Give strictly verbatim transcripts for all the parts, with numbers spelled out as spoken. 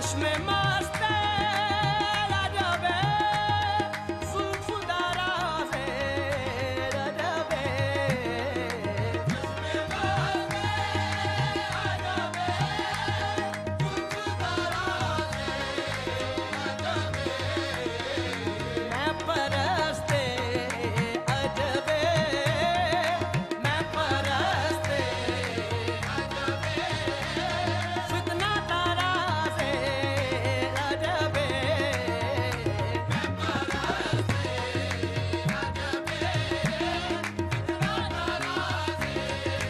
चश्मे मस्ते रजबे जुल्फ दराज़े रजबे चश्मे मस्ते रजबे जुल्फ दराज़े रजबे मैं परस्ते अजबे मैं परस्ते अजबे फितना तराज़े रजबे मैं परस्ते अजबे फितना तराज़े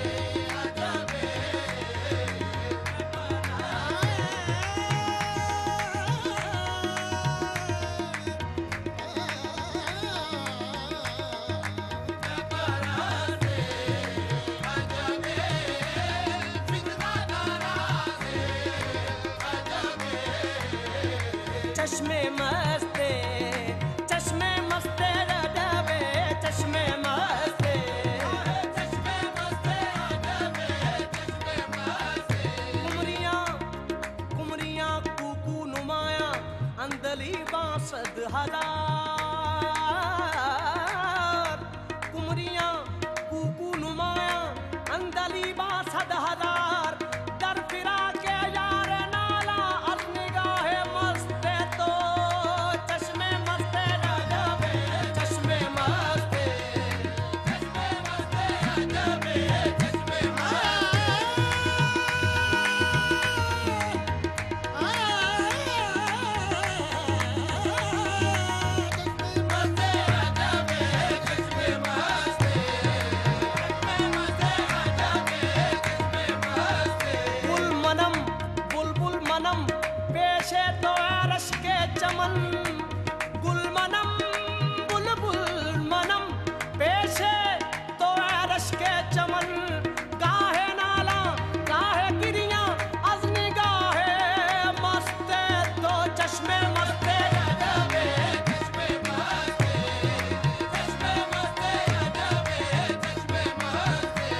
चश्मे मस्ते चश्मे मस्ते रजबे चश्मे मस्ते चश्मे मस्ते रजबे चश्मे मस्ते कुमरियां कुमरियां कूकू नुमाया अंदली बासद हजार कुमरियां कूकू नुमाया अंदली बासद हजार दर फिरा के यार नाला अज निगाहे मस्ते तो चश्मे मस्ते रजबे चश्मे मस्ते चश्मे मस्ते रजबे चश्मे मनम बुलबुल मनम पेशे तो अरश के चमन गुल मनम बुलबुल मनम पेशे तो अरश के चमन गाहे नाला गाहे गिरियां अज निगाहे मस्ते तो चश्मे मस्ते रजबे चश्मे मस्ते चश्मे मस्ते रजबे चश्मे मस्ते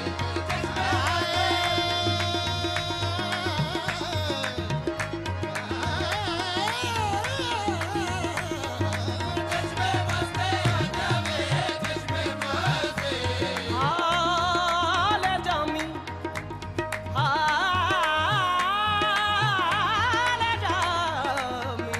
हाले जामी हाले जामी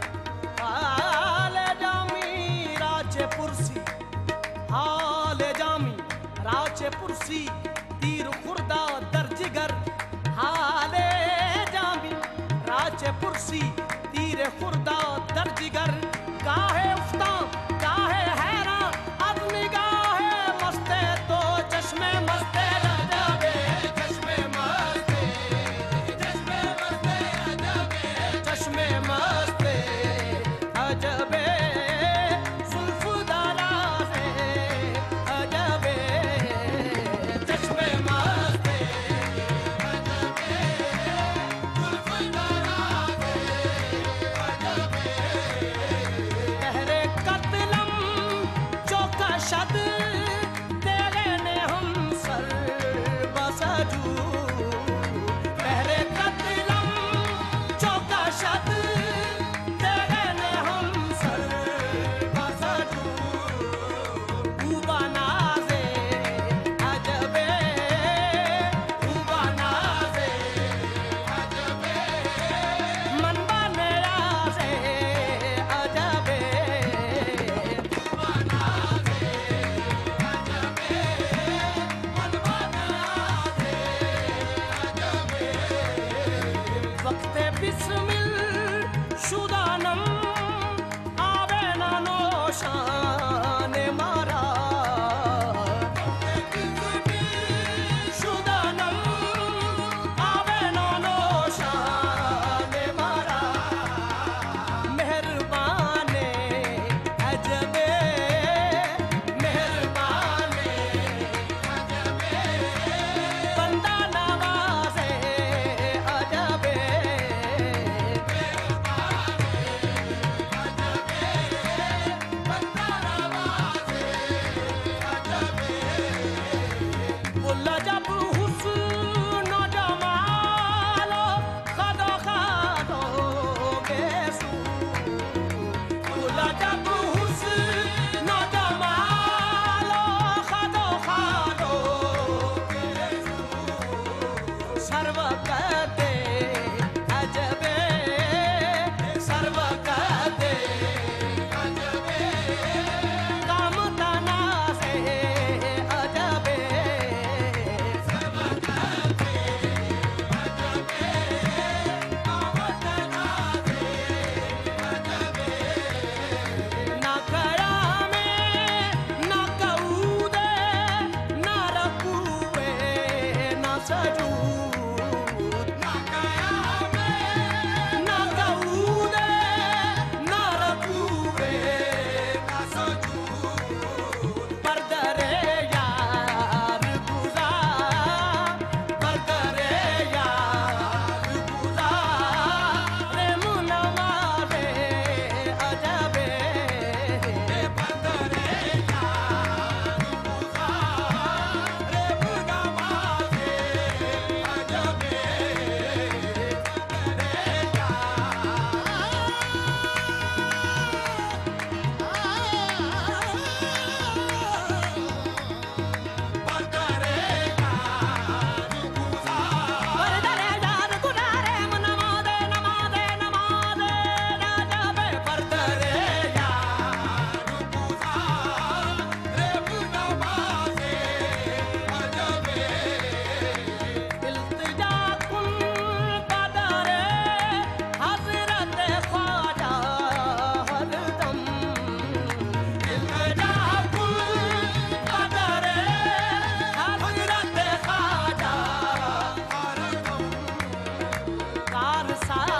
हाले जामी राचे पुरसी हाले जामी राचे पुरसी तीर खुर्दा दर्जिगर हाले जामी राचे पुरसी तीर खुर्दा दर्जिगर काहे उफ्ता काहे हैरां अब निगाहे मस्ते तो चश्मे मस्ते रजबे चश्मे मस्ते चश्मे मस्ते रजबे चश्मे मस्ते अजबे जुल्फ दराज़े अजबे चश्मे मस्ते अजबे जुल्फ दराज़े अजबे कहरे कत्लम चौका शद तेरे ने हम सर बसजू कहरे कत्लम चौका शद तेरे ने हम सर बसजू ऊबा नाज़े अजबे ऊबा नाज़े अजबे मनबा नियाज़े अजबे ऊबा नाज़े अजबे मनबा नियाज़े अजबे वक्ते बिस्मिल शुदानम आवे ना नौशान मारा शुदानम आवे ना नौशान मारा मेहरबाने अजबे मेहरबाने अजबे बंदा नवाज़े अजबे चार साल